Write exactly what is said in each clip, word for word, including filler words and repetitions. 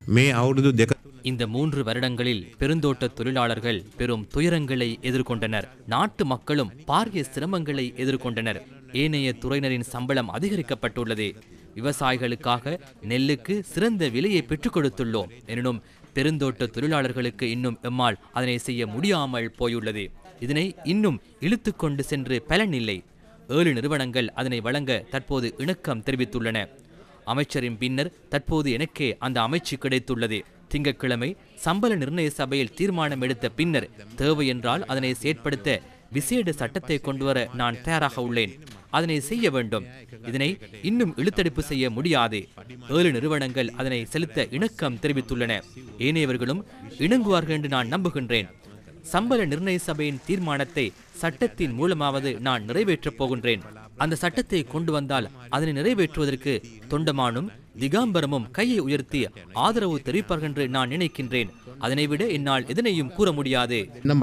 මේ අවුරුදු දෙක இந்த மூன்று வருடங்களில் பெருந்தோட்ட தொழிலாளர்கள் பெரும் துயரங்களை எதிர்கொண்டனர். நாட்டு மக்களும் பாரிய சிரமங்களை எதிர்கொண்டனர். ஏனைய துறையினரின் சம்பளம் அதிகரிக்கப்பட்டுள்ளது. விவசாயிகளுக்காக நெல்லுக்கு சிறந்த விலையை பெற்றுக் கொடுத்துள்ளோம். எனினும் பெருந்தோட்ட தொழிலாளர்களுக்கு இன்னும் எம்மால் அதனை செய்ய முடியாமல் போயுள்ளது. இதனை இன்னும் இழுத்து கொண்டு சென்று பலனில்லை. ஏழு நிறுவனங்கள் அதனை வழங்க தற்போது இணக்கம் தெரிவித்துள்ளன. அமைச்சரின் பின்னர் தற்போது எனக்கே அந்த அமைச்சு கிடைத்துள்ளது. திங்கட்கிழமை சம்பள நிர்ணய சபையில் தீர்மானம் எடுத்த பின்னர் தேவை என்றால் அதனை செயற்படுத்த விசேட சட்டத்தை கொண்டுவர நான் தயாராக உள்ளேன். அதனை செய்ய வேண்டும். இதனை இன்னும் இழுத்தடிப்பு செய்ய முடியாது. ஏழு நிறுவனங்கள் அதனை செலுத்த இணக்கம் தெரிவித்துள்ளன. ஏனையவர்களும் இணங்குவார்கள் என்று நான் நம்புகின்றேன். சம்பள நிர்ணய சபையின் தீர்மானத்தை சட்டத்தின் மூலமாவது நான் நிறைவேற்றப் போகின்றேன். அந்த சட்டத்தை கொண்டு வந்தால் அதனை நிறைவேற்றுவதற்கு தொண்டமானும் திகாம்பரமும் கையை உயர்த்தி ஆதரவு தெரிவிப்பார்கள் என்று நான் நினைக்கின்றேன். அதனை விட என்னால் எதனையும் கூற முடியாது.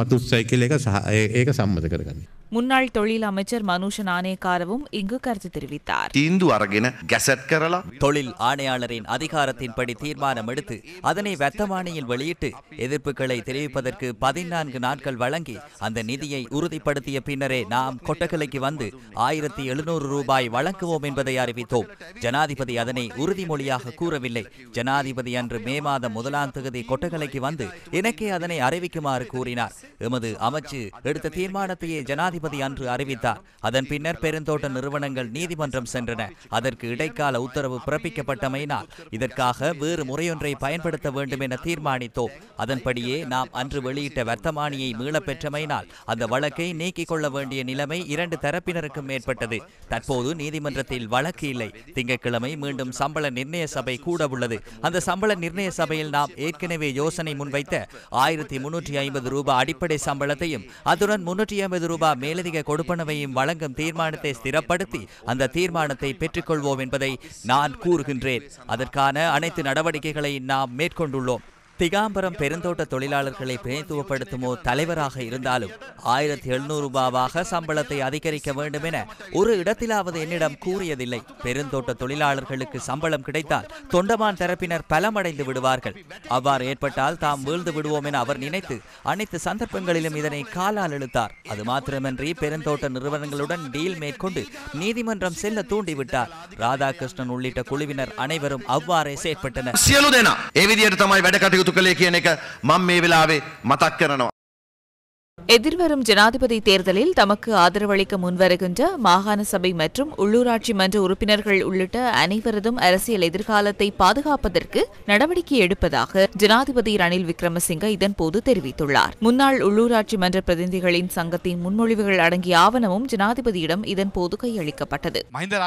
முன்னாள் தொழில் அமைச்சர் மனுஷ நாணயக்காரவும் இங்கு கருத்து தெரிவித்தார். தொழில் ஆணையாளரின் அதிகாரத்தின்படி தீர்மானம் எடுத்து அதனை வர்த்தமானியில் வெளியிட்டு எதிர்ப்புகளை தெரிவிப்பதற்கு பதினான்கு நாட்கள் வழங்கி அந்த நிதியை உறுதிப்படுத்திய பின்னரே நாம் கொட்டகலைக்கு வந்து ஆயிரத்தி எழுநூறு ரூபாய் வழங்குவோம் என்பதை அறிவித்தோம். ஜனாதிபதி அதனை உறுதிமொழியாக கூறவில்லை. ஜனாதிபதி அன்று மே மாதம் முதலாம் தேதி கொட்டகலைக்கு வந்து எனக்கே அதனை அறிவிக்குமாறு கூறினார். எமது அமைச்சு எடுத்த தீர்மானத்தையே ஜனாதிபதி அன்று அறிவித்தார். அதன் பின்னர் பெருந்தோட்ட நிறுவனங்கள் நீதிமன்றம் சென்றன. அதற்கு இடைக்கால உத்தரவு பிறப்பிக்கப்பட்டமையினால் இதற்காக வேறு முறையொன்றை பயன்படுத்த வேண்டும் என தீர்மானித்தோம். அதன்படியே நாம் அன்று வெளியிட்ட வர்த்தமானியை மீளப்பெற்றமையினால் அந்த வழக்கை நீக்கிக் கொள்ள வேண்டிய நிலைமை இரண்டு தரப்பினருக்கும் ஏற்பட்டது. தற்போது நீதிமன்றத்தில் வழக்கு இல்லை. திங்கட்கிழமை மீண்டும் சம்பள நிர்ணய சபை கூட உள்ளது. அந்த சம்பள நிர்ணய சபையில் நாம் ஏற்கனவே யோசனை முன்வைத்த ஆயிரத்தி முன்னூற்றி ஐம்பது ரூபாய் அடிப்படை சம்பளத்தையும் அதுடன் முன்னூற்றி ஐம்பது ரூபாய் மேலதிக கொடுப்பனவையும் வழங்கும் தீர்மானத்தை ஸ்திரப்படுத்தி அந்த தீர்மானத்தை பெற்றுக்கொள்வோம் என்பதை நான் கூறுகின்றேன். அதற்கான அனைத்து நடவடிக்கைகளை நாம் மேற்கொண்டுள்ளோம். திகாம்பரம் பெருந்தோட்ட தொழிலாளர்களை பிரதித்துவப்படுத்துமோ தலைவராக இருந்தாலும் ஆயிரத்தி எழுநூறு ரூபாவாக சம்பளத்தை அதிகரிக்க வேண்டும் என ஒரு இடத்திலாவது என்னிடம் கூறியதில்லை. பெருந்தோட்ட தொழிலாளர்களுக்கு சம்பளம் கிடைத்தால் தொண்டமான் தரப்பினர் பலமடைந்து விடுவார்கள். அவ்வாறு ஏற்பட்டால் தாம் வீழ்ந்து விடுவோம் என அவர் நினைத்து அனைத்து சந்தர்ப்பங்களிலும் இதனை காலால் இழுத்தார். அது மாத்திரமன்றி பெருந்தோட்ட நிறுவனங்களுடன் டீல் மேற்கொண்டு நீதிமன்றம் செல்ல தூண்டிவிட்டார். ராதாகிருஷ்ணன் உள்ளிட்ட குழுவினர் அனைவரும் அவ்வாறே செயற்பட்டனர். எதிர்வரும் ஜனாதிபதி தேர்தலில் தமக்கு ஆதரவளிக்க முன்வருகின்ற மாகாண சபை மற்றும் உள்ளூராட்சி மன்ற உறுப்பினர்கள் உள்ளிட்ட அனைவரதும் அரசியல் எதிர்காலத்தை பாதுகாப்பதற்கு நடவடிக்கை எடுப்பதாக ஜனாதிபதி ரணில் விக்ரமசிங்க இதன்போது தெரிவித்துள்ளார். முன்னாள் உள்ளூராட்சி மன்ற பிரதிநிதிகளின் சங்கத்தின் முன்மொழிவுகள் அடங்கிய ஆவணமும் ஜனாதிபதியிடம் இதன்போது கையளிக்கப்பட்டது.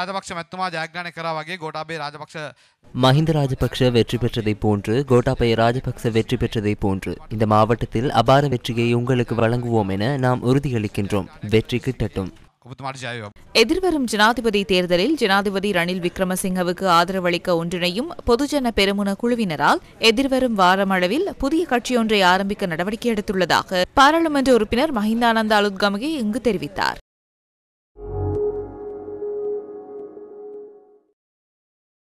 மஹிந்த ராஜபக்ஷ வெற்றி பெற்றதை போன்று கோட்டாபய ராஜபக்ச வெற்றி பெற்றதை போன்று இந்த மாவட்டத்தில் அபார வெற்றியை உங்களுக்கு வழங்குவோம் என நாம் உறுதியளிக்கின்றோம். வெற்றி கிட்டட்டும். எதிர்வரும் ஜனாதிபதி தேர்தலில் ஜனாதிபதி ரணில் விக்ரமசிங்கவுக்கு ஆதரவளிக்க ஒன்றிணையும் பொதுஜன பெரமுன குழுவினரால் எதிர்வரும் வாரமளவில் புதிய கட்சியொன்றை ஆரம்பிக்க நடவடிக்கை எடுத்துள்ளதாக பாராளுமன்ற உறுப்பினர் மஹிந்தானந்த அலுத்கமகே இங்கு தெரிவித்தார்.